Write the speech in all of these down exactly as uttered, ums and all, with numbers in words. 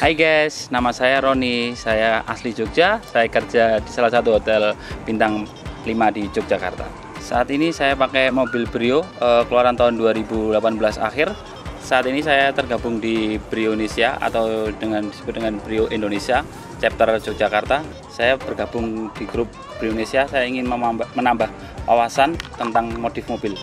Hai guys, nama saya Roni, saya asli Jogja, saya kerja di salah satu hotel bintang lima di Yogyakarta. Saat ini saya pakai mobil Brio, eh, keluaran tahun dua ribu delapan belas akhir. Saat ini saya tergabung di Brio Indonesia atau dengan disebut dengan Brio Indonesia, chapter Yogyakarta. Saya bergabung di grup Brio Indonesia, saya ingin menambah, menambah wawasan tentang modif mobil.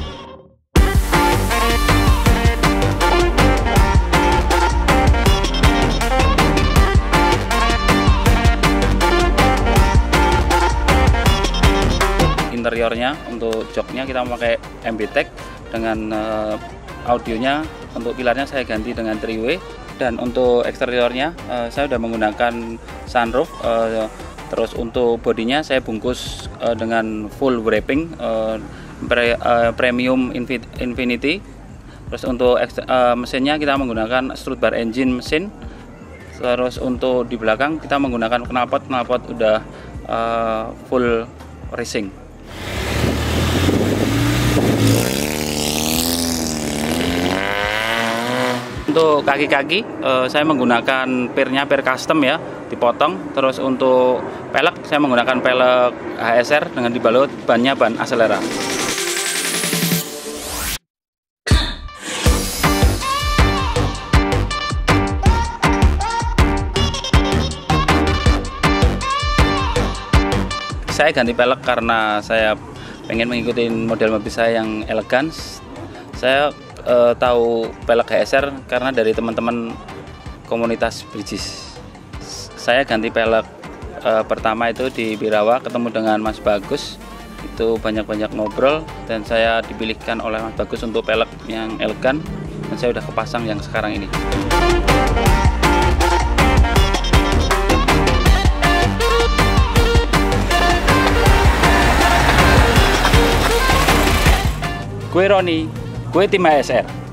Interiornya untuk joknya kita memakai M B Tech dengan uh, audionya. Untuk pilarnya saya ganti dengan three way, dan untuk eksteriornya uh, saya sudah menggunakan sunroof. Uh, terus untuk bodinya saya bungkus uh, dengan full wrapping uh, pre, uh, premium Infinity. Terus untuk uh, mesinnya kita menggunakan strut bar engine mesin. Terus untuk di belakang kita menggunakan knalpot knalpot udah uh, full racing. Untuk kaki-kaki eh, saya menggunakan pirnya pir custom ya, dipotong. Terus untuk pelek saya menggunakan pelek H S R dengan dibalut bannya ban Acelera. Saya ganti pelek karena saya pengen mengikuti model mobil saya yang elegan. Saya Uh, tahu pelek H S R karena dari teman-teman komunitas Bridges. Saya ganti pelek uh, pertama itu di Birawa, ketemu dengan Mas Bagus, itu banyak-banyak ngobrol dan saya dipilihkan oleh Mas Bagus untuk pelek yang elegan, dan saya udah kepasang yang sekarang ini. Gue Roni, gue tim H S R.